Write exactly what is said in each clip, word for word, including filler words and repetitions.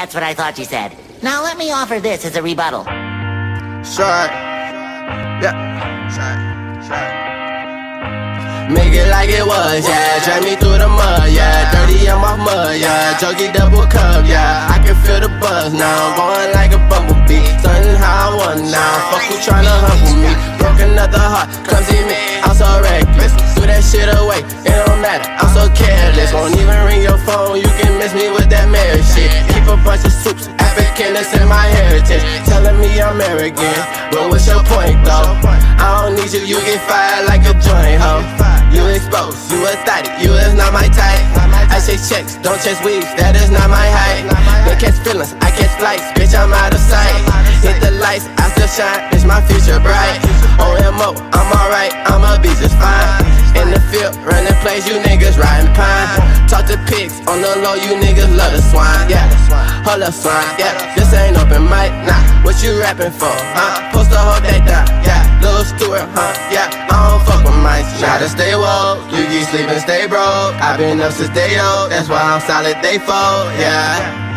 That's what I thought you said. Now let me offer this as a rebuttal. Sure. Yeah. Sure. Sure. Make it like it was, yeah. Drag me through the mud, yeah. Dirty, I'm off mud, yeah. Juggy double cup, yeah. I can feel the buzz now. Going like a bumblebee. Something how I want now. Fuck who tryna humble me. Broke another heart, come see me. I'm so reckless. Threw that shit away, it don't matter. I'm so careless. Won't even ring your phone. You can miss me with that marriage shit. Keep a bunch of soups, African, that's in my heritage. Telling me I'm arrogant, but what's your point though? I don't need you, you get fired like a joint, ho. You exposed, you a thotty, you is not my type. I chase checks, don't chase weeds, that is not my height. They catch feelings, I catch flights, bitch, I'm out of sight. Hit the lights, I still shine, it's my future bright. O M O, I'm alright, I'ma be just fine. In the field, running plays, you niggas riding pine. Talk to pigs, on the low, you niggas love the swine, yeah. Hold up, swine, yeah. This ain't open mic, nah. What you rapping for, huh? Post to hold that down, yeah. Lil Stewart, huh, yeah. I don't fuck with mice, gotta stay woke. You keep sleeping, stay broke. I've been up since day old, that's why I'm solid, they fold, yeah.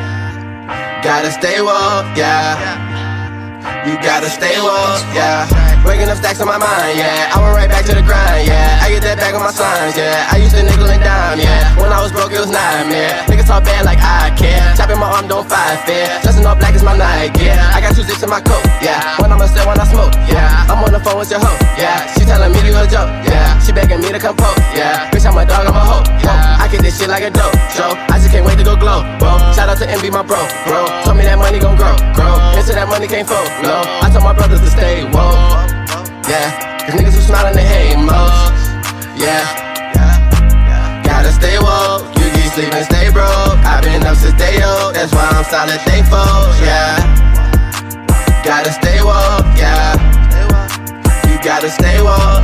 Gotta stay woke, yeah. You gotta stay woke, yeah. Waking up stacks on my mind, yeah. I went right back to the grind, yeah. I get that back on my signs, yeah. I used to nickel and dime, yeah. When I was broke, it was nightmare. Niggas talk bad like I care. Chopping my arm, don't fight fair. Dressing all black is my night, yeah. I got two sticks in my coat, yeah. When I'm upset, when I smoke, yeah. I'm on the phone with your hoe, yeah. She telling me to go joke, yeah. She begging me to come poke, yeah. Bitch, I'm a dog, I'm a hoe, yeah. I get this shit like a dope, Joe. I just can't wait to go glow, bro. Shout out to Envy, my bro, bro. Told me that money gon' grow, grow. Into that money can't fold, no. I told my brothers to stay woke. Yeah, cause niggas who smile and they hate most. Yeah, gotta stay woke. You keep sleeping, stay broke. I've been up since day old, that's why I'm solid, they fold. Yeah, gotta stay woke. Yeah, you gotta stay woke.